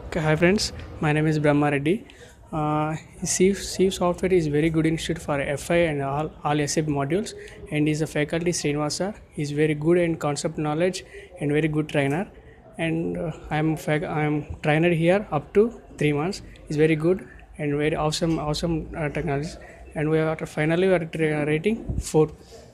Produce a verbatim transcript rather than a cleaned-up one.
Okay, hi friends, my name is Brahma Reddy. Uh, Sieve, Sieve software is very good institute for F I and all, all S A P modules, and is a faculty Srinivasa. He is very good in concept knowledge and very good trainer. And uh, I am fac- I am trainer here up to three months. He's very good and very awesome awesome uh, technology. And we are finally we are tra- rating four.